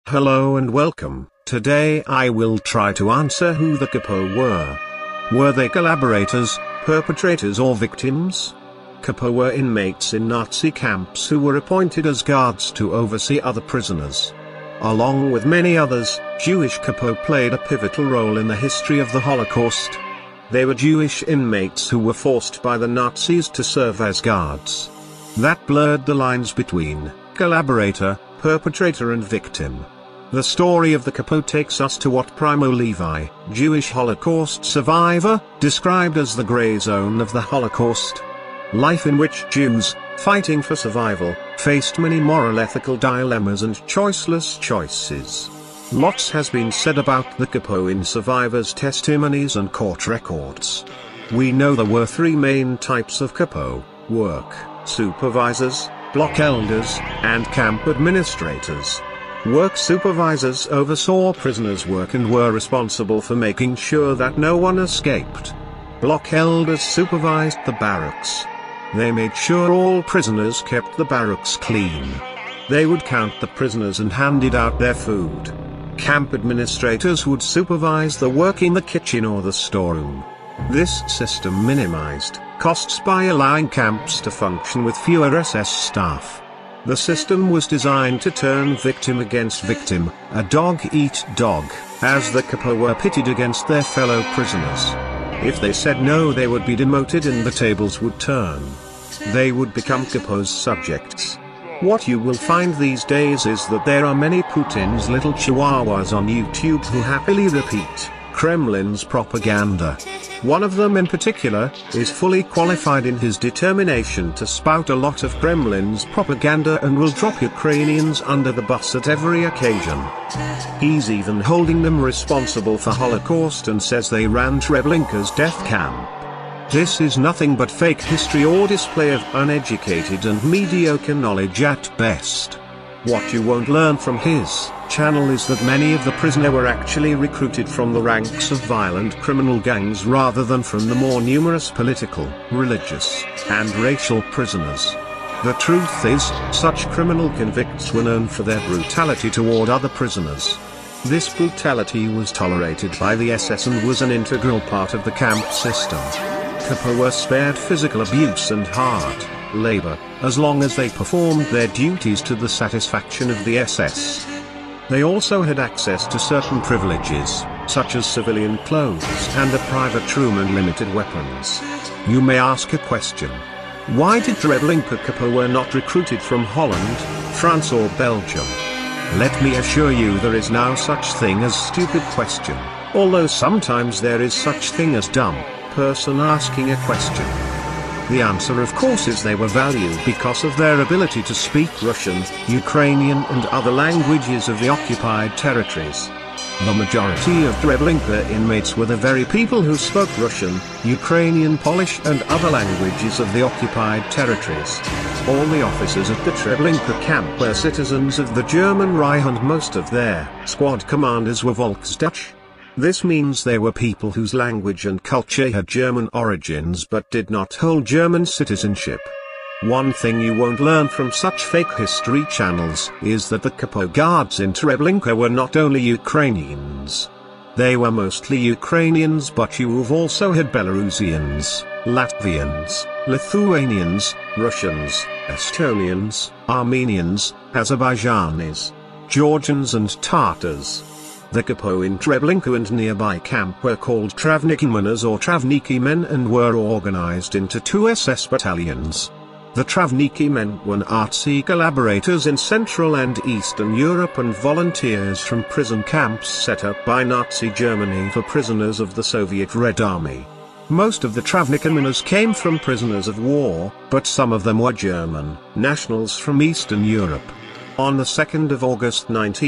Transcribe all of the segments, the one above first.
Hello and welcome. Today I will try to answer who the Kapos were. Were they collaborators, perpetrators or victims? Kapos were inmates in Nazi camps who were appointed as guards to oversee other prisoners. Along with many others, Jewish Kapos played a pivotal role in the history of the Holocaust. They were Jewish inmates who were forced by the Nazis to serve as guards. That blurred the lines between collaborator, perpetrator and victim. The story of the Kapos takes us to what Primo Levi, Jewish Holocaust survivor, described as the gray zone of the Holocaust. Life in which Jews, fighting for survival, faced many moral ethical dilemmas and choiceless choices. Lots has been said about the Kapos in survivors' testimonies and court records. We know there were three main types of Kapos: work supervisors, block elders, and camp administrators. Work supervisors oversaw prisoners' work and were responsible for making sure that no one escaped. Block elders supervised the barracks. They made sure all prisoners kept the barracks clean. They would count the prisoners and handed out their food. Camp administrators would supervise the work in the kitchen or the storeroom. This system minimized costs by allowing camps to function with fewer SS staff. The system was designed to turn victim against victim, a dog-eat-dog, as the Kapos were pitted against their fellow prisoners. If they said no, they would be demoted and the tables would turn. They would become Kapos subjects. What you will find these days is that there are many Putin's little chihuahuas on YouTube who happily repeat Kremlin's propaganda. One of them in particular is fully qualified in his determination to spout a lot of Kremlin's propaganda and will drop Ukrainians under the bus at every occasion. He's even holding them responsible for Holocaust and says they ran Treblinka's death camp. This is nothing but fake history or display of uneducated and mediocre knowledge at best. What you won't learn from his channel is that many of the prisoners were actually recruited from the ranks of violent criminal gangs rather than from the more numerous political, religious, and racial prisoners. The truth is, such criminal convicts were known for their brutality toward other prisoners. This brutality was tolerated by the SS and was an integral part of the camp system. Kapos were spared physical abuse and hard labor, as long as they performed their duties to the satisfaction of the SS. They also had access to certain privileges, such as civilian clothes and a private room and limited weapons. You may ask a question. Why did Treblinka Kapos were not recruited from Holland, France or Belgium? Let me assure you there is no such thing as stupid question, although sometimes there is such thing as dumb person asking a question. The answer of course is they were valued because of their ability to speak Russian, Ukrainian and other languages of the occupied territories. The majority of Treblinka inmates were the very people who spoke Russian, Ukrainian, Polish and other languages of the occupied territories. All the officers at the Treblinka camp were citizens of the German Reich and most of their squad commanders were Volksdeutsche. This means they were people whose language and culture had German origins but did not hold German citizenship. One thing you won't learn from such fake history channels is that the Kapos guards in Treblinka were not only Ukrainians. They were mostly Ukrainians, but you've also had Belarusians, Latvians, Lithuanians, Russians, Estonians, Armenians, Azerbaijanis, Georgians and Tatars. The Kapos in Treblinka and nearby camp were called Travnikimen or Travniki men and were organized into two SS battalions. The Travniki men were Nazi collaborators in Central and Eastern Europe and volunteers from prison camps set up by Nazi Germany for prisoners of the Soviet Red Army. Most of the Travnikimen came from prisoners of war, but some of them were German nationals from Eastern Europe. On the 2nd of August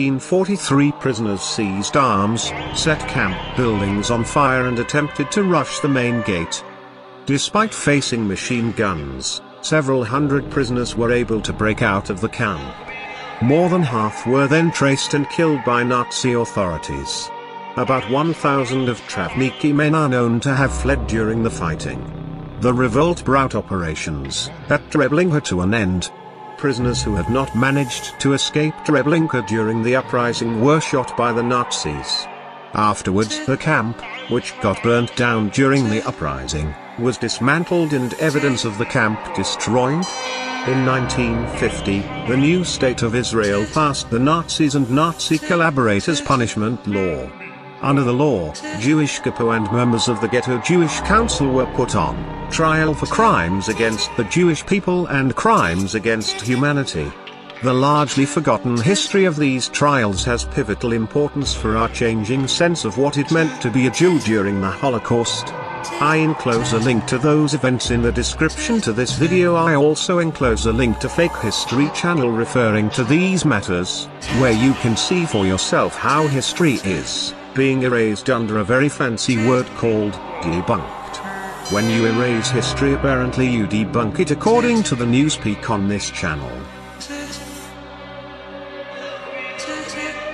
1943, prisoners seized arms, set camp buildings on fire and attempted to rush the main gate. Despite facing machine guns, several hundred prisoners were able to break out of the camp. More than half were then traced and killed by Nazi authorities. About 1,000 of Travniki men are known to have fled during the fighting. The revolt brought operations at Treblinka to an end. Prisoners who had not managed to escape Treblinka during the uprising were shot by the Nazis. Afterwards, the camp, which got burnt down during the uprising, was dismantled and evidence of the camp destroyed. In 1950, the new State of Israel passed the Nazis and Nazi collaborators punishment law. Under the law, Jewish Kapo and members of the Ghetto Jewish Council were put on trial for crimes against the Jewish people and crimes against humanity. The largely forgotten history of these trials has pivotal importance for our changing sense of what it meant to be a Jew during the Holocaust. I enclose a link to those events in the description to this video. I also enclose a link to Fake History channel referring to these matters, where you can see for yourself how history is being erased under a very fancy word called debunked. When you erase history, apparently you debunk it according to the newspeak on this channel.